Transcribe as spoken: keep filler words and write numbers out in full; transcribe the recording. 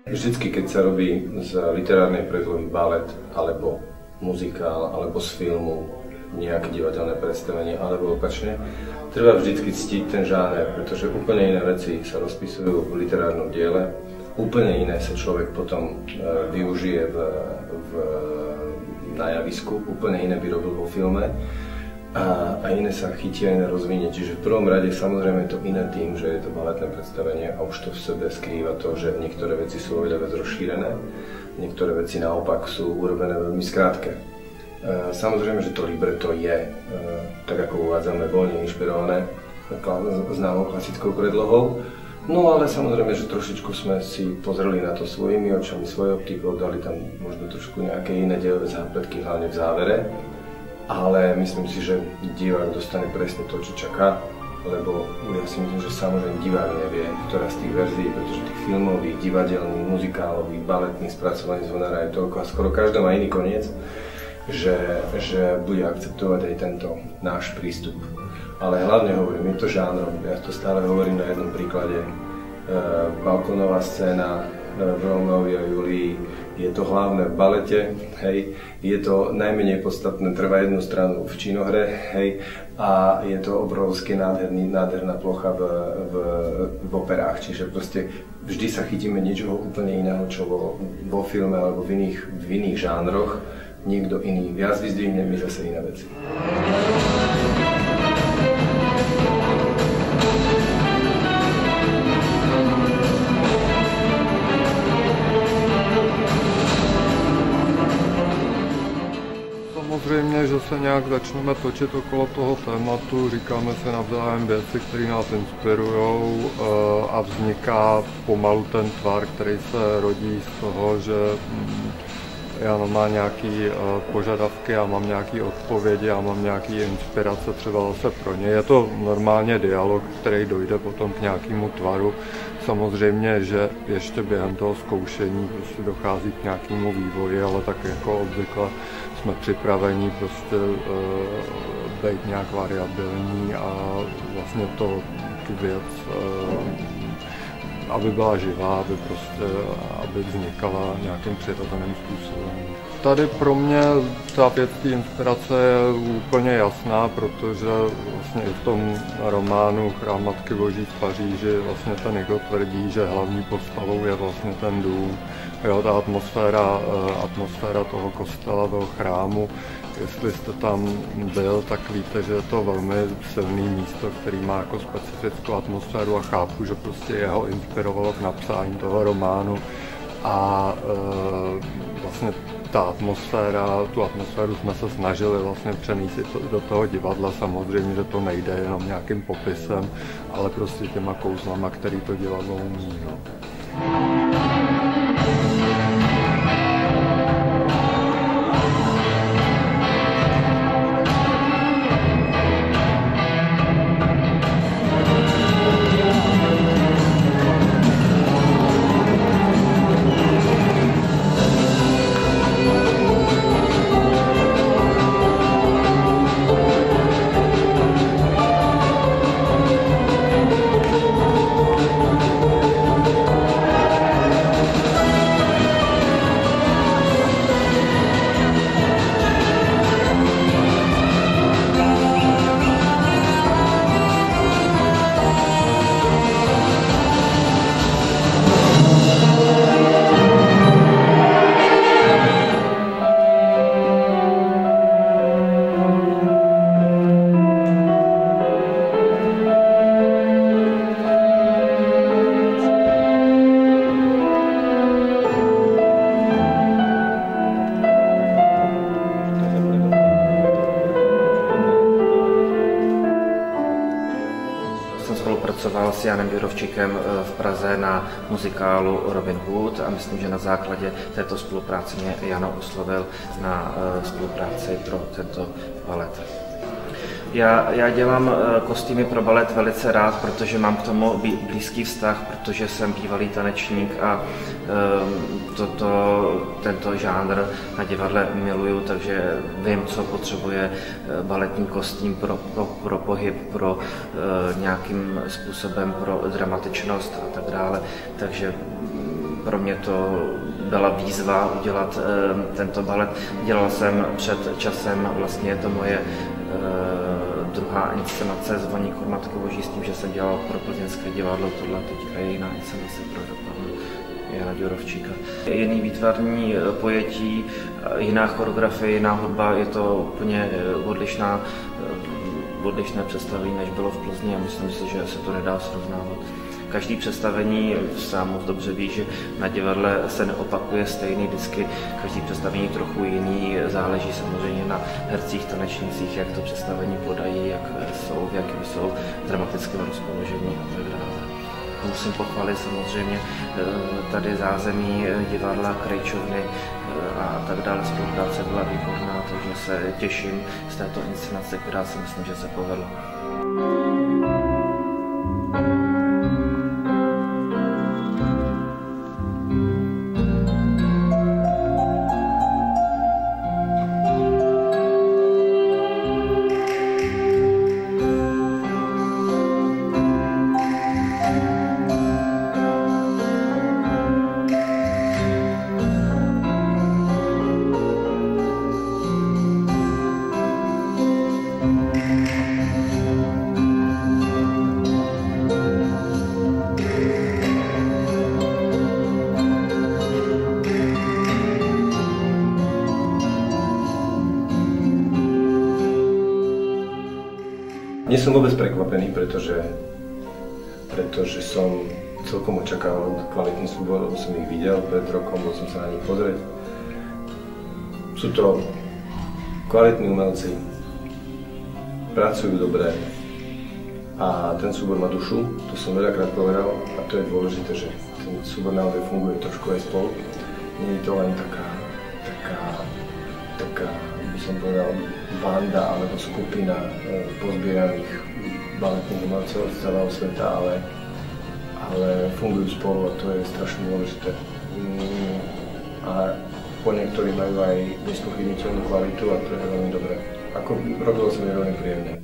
Vždycky, keď sa robí z literárnej predlohy balet, alebo muzikál, alebo z filmu nejaké divadelné predstavenie, alebo opačne, treba vždycky ctiť ten žáner, pretože úplne iné veci sa rozpisujú v literárnom diele, úplne iné sa človek potom využije v, v, na javisku, úplne iné by robil vo filme. A, a iné sa chytí a iné rozvinie. Čiže v prvom rade samozrejme je to iné tým, že je to baletné predstavenie a už to v sebe skrýva to, že niektoré veci sú oveľa viac rozšírené, niektoré veci naopak sú urobené veľmi skrátke. Samozrejme, že to libreto je, tak ako uvádzame, voľne inšpirované známou klasickou predlohou. No ale samozrejme, že trošičku sme si pozreli na to svojimi očami, svojou optikou, dali tam možno trošku nejaké iné dejové zápletky, hlavne v závere. Ale myslím si, že divák dostane presne to, čo čaká, lebo ja si myslím, že samozrejme divák nevie, ktorá z tých verzií, pretože tých filmových, divadelných, muzikálových, baletných spracovaní zvonára je toľko a skoro každá má iný koniec, že, že bude akceptovať aj tento náš prístup. Ale hlavne hovorím, je to žánrom, ja to stále hovorím na jednom príklade. E, balkónová scéna v Romeovi a Julii, je to hlavné v balete, hej, je to najmenej podstatné, trvá jednu stranu v činohre, hej, a je to obrovské nádherný, nádherná plocha v, v, v operách, čiže proste vždy sa chytíme niečoho úplne iného, čo vo, vo filme alebo v iných, v iných žánroch, niekto iný viac vyzdvihne, my zase iné veci. Samozřejmě, že se nějak začneme točit okolo toho tématu, říkáme se navzájem věci, které nás inspirují a vzniká pomalu ten tvar, který se rodí z toho, že Jano má nějaké požadavky, já mám nějaké odpovědi, já mám nějaké inspirace třeba zase pro ně. Je to normálně dialog, který dojde potom k nějakému tvaru. Samozřejmě, že ještě během toho zkoušení prostě dochází k nějakému vývoji, ale tak jako obvykle jsme připraveni prostě uh, být nějak variabilní a vlastně to, tu věc, uh, aby byla živá, aby prostě, aby vznikala nějakým přirozeným způsobem. Tady pro mě ta věc té inspirace je úplně jasná, protože vlastně i v tom románu Chrám Matky Boží v Paříži vlastně ten Hugo tvrdí, že hlavní postavou je vlastně ten dům. Jo, ta atmosféra, atmosféra toho kostela, toho chrámu, jestli jste tam byl, tak víte, že je to velmi silné místo, který má jako specifickou atmosféru a chápu, že prostě jeho inspirovalo k napsání toho románu a e, vlastně ta atmosféra, tu atmosféru jsme se snažili vlastně přenést do toho divadla. Samozřejmě, že to nejde jenom nějakým popisem, ale prostě těma kouzlama, který to divadlo umí. No. Spolupracoval s Janem Věrovčíkem v Praze na muzikálu Robin Hood a myslím, že na základě této spolupráce mě Jano oslovil na spolupráci pro tento balet. Já, já dělám kostýmy pro balet velice rád, protože mám k tomu blízký vztah, protože jsem bývalý tanečník a toto, tento žánr na divadle miluju, takže vím, co potřebuje baletní kostým pro, pro, pro pohyb, pro nějakým způsobem pro dramatičnost a tak dále. Takže pro mě to byla výzva udělat tento balet. Dělal jsem před časem, vlastně je to moje druhá inscenace Zvoník od Matky Boží, s tím, že jsem dělal pro plzeňské divadlo, tohle teďka je jiná inscenace pro Jana Ďurovčíka. Jiný výtvarní pojetí, jiná choreografie, jiná hudba, je to úplně odlišná, odlišné představení, než bylo v Plzni a myslím si, že se to nedá srovnávat. Každý představení, sám moc dobře ví, že na divadle se neopakuje stejný vždycky, každý představení trochu jiný, záleží samozřejmě na hercích, tanečnících, jak to představení podají, jak jsou, v jakém jsou dramatickém rozpoložení a tak dále. Musím pochválit samozřejmě tady zázemí divadla, Krejčovny a tak dále. Spolupráce byla výborná, takže se těším z této inscenace, která si myslím, že se povedla. Nie som vôbec prekvapený, pretože, pretože som celkom očakával kvalitný súbor, lebo som ich videl pred rokom, bol som sa na nich pozrieť. Sú to kvalitní umelci, pracujú dobre a ten súbor má dušu, to som veľakrát povedal a to je dôležité, že ten súbor naozaj funguje trošku aj spolu. Nie je to len taká, taká, taká, by som povedal, banda alebo skupina e, pozbieraných baletných umelcov z celého sveta, ale, ale fungujú spolu a to je strašne dôležité. Mm, a po niektorí majú aj nespochybniteľnú kvalitu a to je veľmi dobré. Ako robilo sa mi veľmi príjemne.